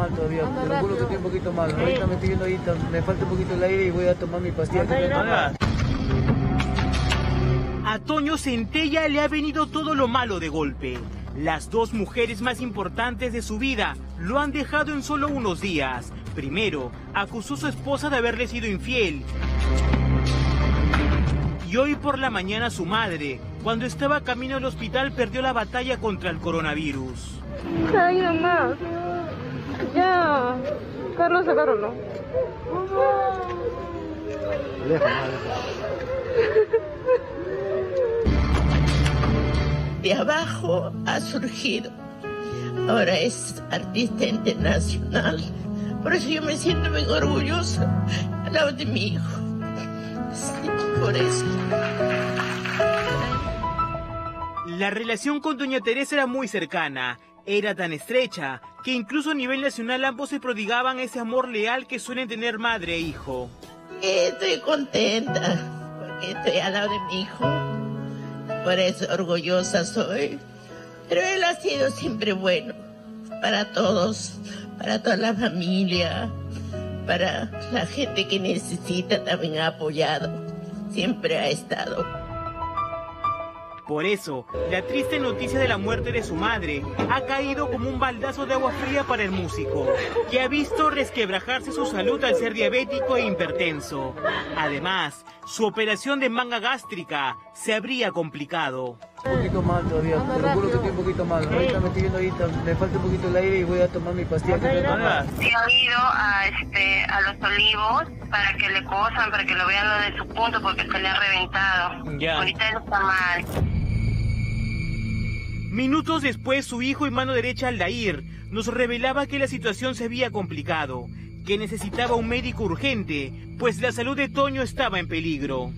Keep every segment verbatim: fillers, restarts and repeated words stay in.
mal todavía, te lo juro que estoy un poquito mal. Ahorita me estoy viendo ahí, me falta un poquito el aire y voy a tomar mi pastilla que me tomo. A Toño Centella le ha venido todo lo malo de golpe. Las dos mujeres más importantes de su vida lo han dejado en solo unos días. Primero, acusó a su esposa de haberle sido infiel. Y hoy por la mañana su madre, cuando estaba camino al hospital, perdió la batalla contra el coronavirus. Ay, mamá. Ya. Carlos, sacaronlo. De abajo ha surgido. Ahora es artista internacional. Por eso yo me siento muy orgullosa al lado de mi hijo. Sí, por eso. La relación con doña Teresa era muy cercana. Era tan estrecha que incluso a nivel nacional ambos se prodigaban ese amor leal que suelen tener madre e hijo. Estoy contenta porque estoy al lado de mi hijo. Por eso orgullosa soy. Pero él ha sido siempre bueno para todos, para toda la familia, para la gente que necesita también ha apoyado. Siempre ha estado. Por eso, la triste noticia de la muerte de su madre ha caído como un baldazo de agua fría para el músico, que ha visto resquebrajarse su salud al ser diabético e hipertenso. Además, su operación de manga gástrica se habría complicado. Un poquito mal todavía, te lo juro que estoy un poquito mal. Ahorita me estoy viendo ahí, me falta un poquito el aire y voy a tomar mi pastilla que me tomo. Sí, he ido a, este, a Los Olivos para que le cosan, para que lo vean lo de su punto, porque se le ha reventado. Ya. Ahorita él está mal. Minutos después, su hijo y mano derecha Aldair nos revelaba que la situación se había complicado, que necesitaba un médico urgente, pues la salud de Toño estaba en peligro.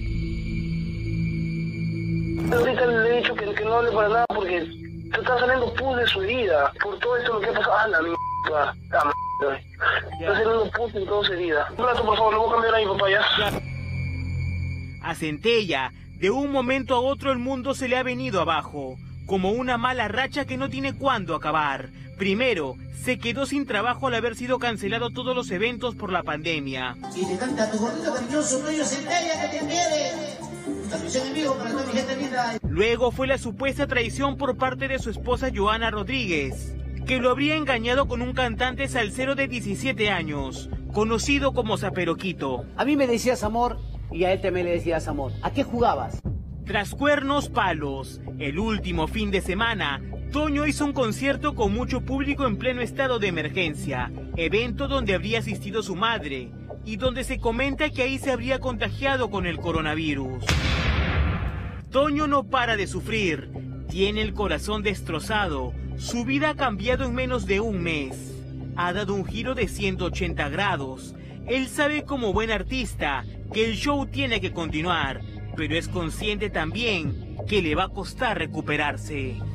Ahorita le he dicho que, que no hable para nada porque se está saliendo pus de su herida. Por todo esto lo que ha pasado, ¡ah, la mierda! ¡La mierda! Está saliendo pus en toda su herida. Un plato, por favor, le voy a cambiar a mi papá ya. A Centella, de un momento a otro el mundo se le ha venido abajo, como una mala racha que no tiene cuándo acabar. Primero, se quedó sin trabajo al haber sido cancelado todos los eventos por la pandemia. Y le canta a tu gordito cariñoso, Toño Centella, que te quiere. Transmisión en vivo para toda mi gente linda. Luego fue la supuesta traición por parte de su esposa Joana Rodríguez, que lo habría engañado con un cantante salsero de diecisiete años, conocido como Zaperoquito. A mí me decías amor y a él también le decías amor. ¿A qué jugabas? Tras cuernos palos, el último fin de semana, Toño hizo un concierto con mucho público en pleno estado de emergencia, evento donde habría asistido su madre y donde se comenta que ahí se habría contagiado con el coronavirus. Toño no para de sufrir, tiene el corazón destrozado, su vida ha cambiado en menos de un mes, ha dado un giro de ciento ochenta grados. Él sabe como buen artista que el show tiene que continuar, pero es consciente también que le va a costar recuperarse.